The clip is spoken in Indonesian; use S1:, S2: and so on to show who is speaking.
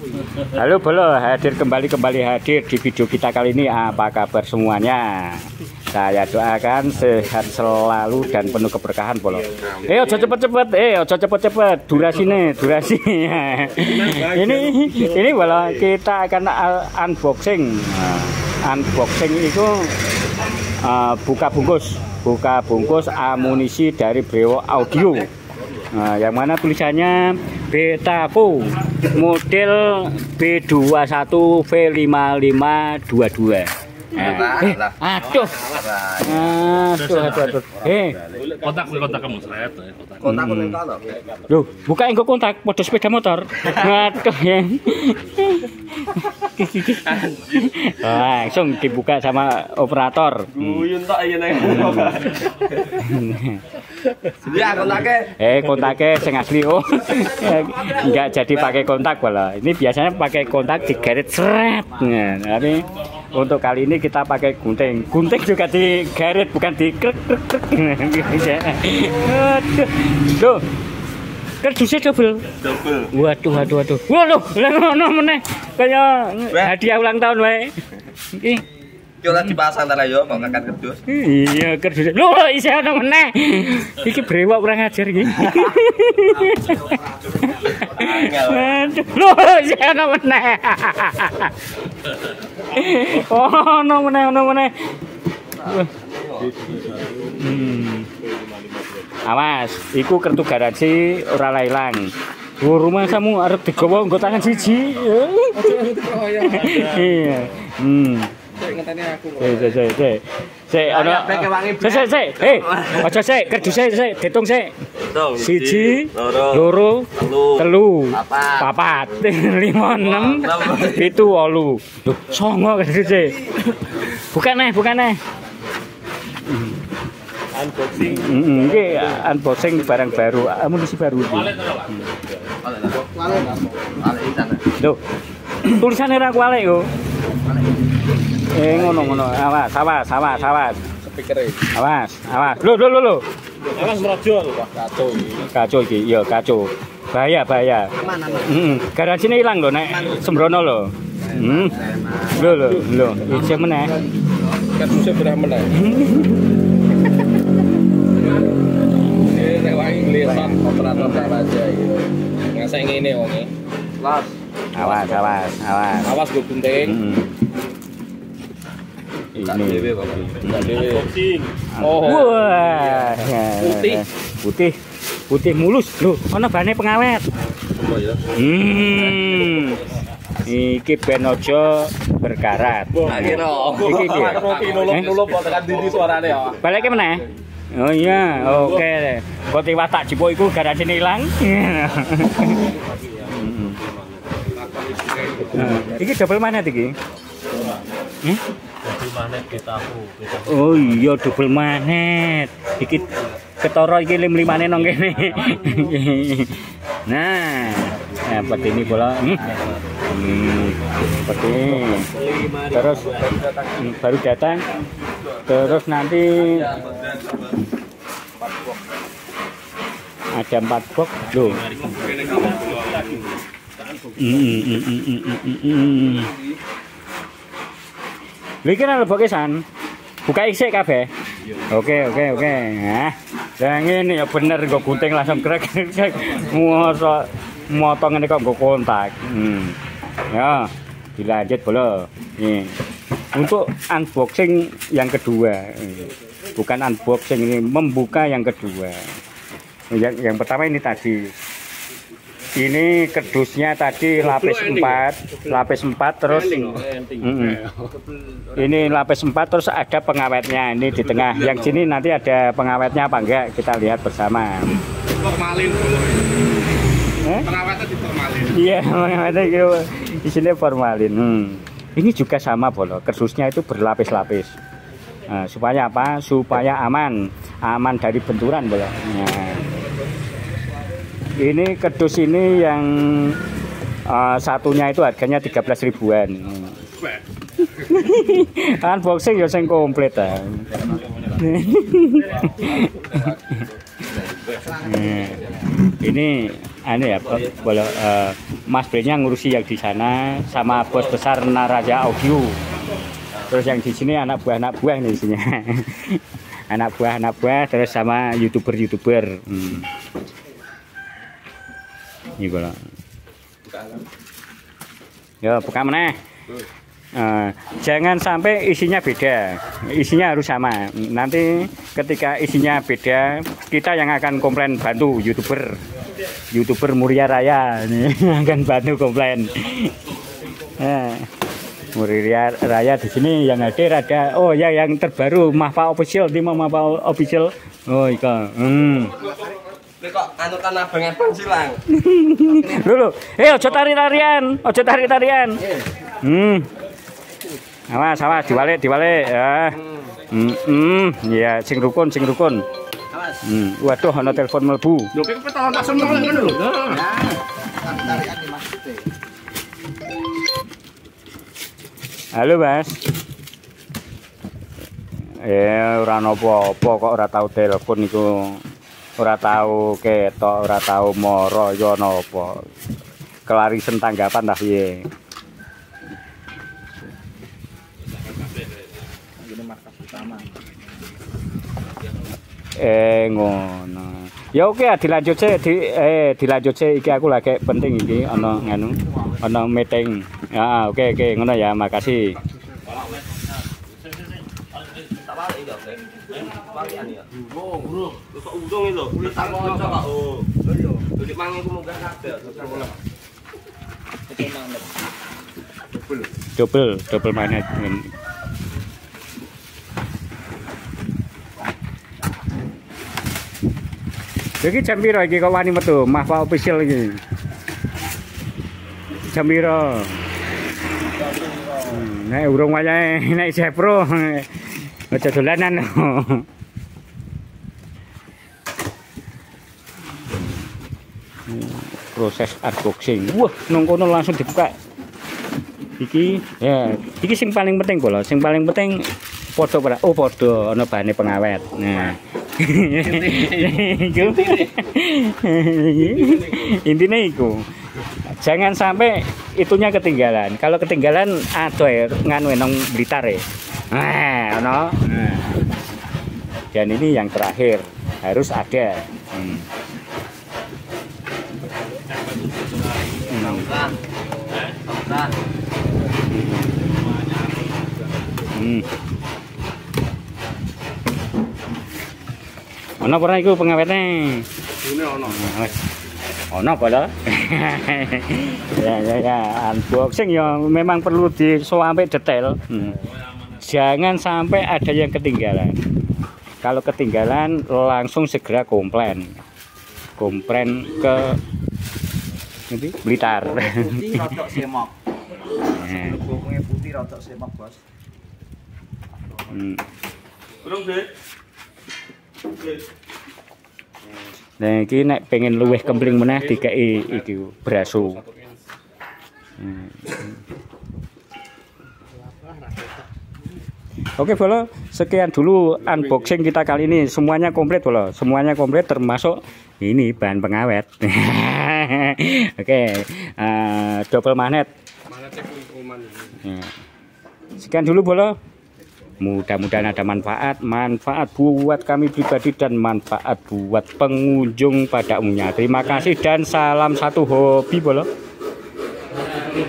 S1: Halo Bolo, kembali hadir di video kita kali ini. Apa kabar semuanya? Saya doakan sehat selalu dan penuh keberkahan Bolo. Ojo cepet-cepet. Durasi. ini Bolo, kita akan unboxing. Unboxing itu buka bungkus amunisi dari Brewo Audio. Yang mana tulisannya Betaco model B21 V5522. Aduh.
S2: Kontak kamu seret.
S3: Kontak lo.
S1: Loh, buka engko kontak model sepeda motor. Aduh ya. Langsung dibuka sama operator.
S3: Guyun tok iya nang. Ya kontaknya.
S1: Kontaknya sing asli enggak jadi pakai kontak malah. Ini biasanya pakai kontak digaret seret. Nah, tapi untuk kali ini kita pakai gunting. Gunting juga digaret bukan dikrek. Aduh. Loh. Kerdusnya double. Waduh. Ngono meneh. Kayak hadiah ulang tahun wae. Iki.
S3: Yo lah dipasang ta yo kok ngangkat kerdus.
S1: Iya, kerdus. Loh, isih ono meneh. Iki brewok kurang ajar iki. Loh, isih ono meneh. Ono meneh. Awas, iku kartu garansi ora lailang. Rumah kamu arep digawa nggo tangan siji. Iya.
S3: Ngenteni aku.
S1: Aja sik, kerduse sik, ditung sik. 1, 2, 3, 4, 5, 6, 7, 8. Loh, songo kerduse. Bukan nih. Unboxing. Ini unboxing barang baru, amunisi baru. Loh, tulisannya ra kualek yo. Ngono. Awas.
S3: Speakere.
S1: Awas. Loh.
S2: Awas merojol, Pak.
S1: Kacau iki, iya kacau. Bahaya. Garansinya hilang lho nek sembrono lho. Loh. Iki meneh.
S3: Kerdusnya berapa meneh? Nek wae nglisan operator aja iki. Ngasih ngene wonge. Las.
S1: Awas.
S3: Awas go gunting.
S1: Ini
S2: Unboxing.
S3: Oh.
S1: wah, putih mulus loh, mana bahannya pengawet. Iki ben aja berkarat. Iki
S3: nulung kok tekan dindi suarane ya.
S1: Balike meneh. Oh iya, oke. Kok tiwas tak jipuk iku garansine ilang. Iki double magnet iki.
S2: Double magnet Betaco.
S1: Oh iya, double magnet. Iki ketara iki lim-limane nang kene. Nah, seperti ini bola. Seperti ini. Terus baru datang. Terus nanti ada 4 box loh. Iki nang bokesan. Buka isik kabeh. Oke. Nah, yang ini ya bener kok gunting langsung krek. Mosok motong ngene kok nggo kontak. Ya, dilanjut bolo. Nih. Untuk unboxing yang kedua. Bukan unboxing, ini membuka yang kedua. Yang pertama ini tadi. Ini kerdusnya tadi lapis 4 terus ini lapis 4 terus ada pengawetnya ini di tengah. Yang sini nanti ada pengawetnya apa enggak kita lihat bersama.
S3: Formalin. Pengawetnya di formalin.
S1: Iya, pengawetnya di sini formalin. Ini juga sama bolo, kerdusnya itu berlapis-lapis. Supaya apa? Supaya aman dari benturan bolo. Nah. Ini kerdus ini yang satunya itu harganya 13 ribuan. Unboxing ya sing komplit ta. Ini aneh ya, Mas Brennya ngurusi yang di sana sama bos besar Naraja Audio. Terus yang di sini anak buah nih isinya. anak buah terus sama YouTuber. Ini kalau. Ya, buka mana? Jangan sampai isinya beda, isinya harus sama. Nanti ketika isinya beda, kita yang akan komplain bantu YouTuber Muria Raya nih akan bantu komplain. Muria Raya di sini yang hadir ada, oh ya yang terbaru Mahfa Official, di Mahfa Official. Oh ika.
S3: Kok anu kan abangan silang.
S1: Lho, ojo tari-tarian. Awas, diwalik ya. Ya, sing rukun. Waduh, ana telepon mlebu.
S2: Lho, kok petalan tak seneng ngono lho.
S1: Halo, Mas. Ora napa-apa kok ora tau telepon niku. Ora tau ketok, ora tau moro ya napa. Kelarisen tanggapan ta piye? Ngono. Ya oke, dilanjut sih iki aku lagi penting iki ana meeting. Ya oke ngono ya, makasih. Double magnet. Iki jam piro iki kok wani metu Mahfa Official iki? Jam piro? Nek urung wayahe nek isih pro. Aja dolanan. Proses unboxing. Wah, nang kono langsung dibuka. Iki sing paling penting kok lho. Sing paling penting padha ana bahane pengawet. Nah. Intinya itu jangan sampai itunya ketinggalan. Kalau ketinggalan nganu nang Blitar ya. Dan ini yang terakhir harus ada. Ono pernah iku pengawetnya.
S2: Ini ono.
S1: Ono apa lho? Ya, unboxing ya memang perlu sampai detail. Jangan sampai ada yang ketinggalan. Kalau ketinggalan langsung segera komplain. Komplain ke Blitar.
S3: Putih rotok semok. Bokongnya putih rotok semok, Bos.
S2: Urung, Dek.
S1: Nah, iki nek pengen luwih kempling meneh dikeki iki braso. Oke, Bolo, sekian dulu unboxing kita kali ini. Semuanya komplit, Bolo. Semuanya komplit termasuk ini bahan pengawet. Oke, double magnet. Sekian dulu, Bolo. Mudah-mudahan ada manfaat buat kami pribadi dan manfaat buat pengunjung pada umumnya. Terima kasih dan salam satu hobi, Bolo.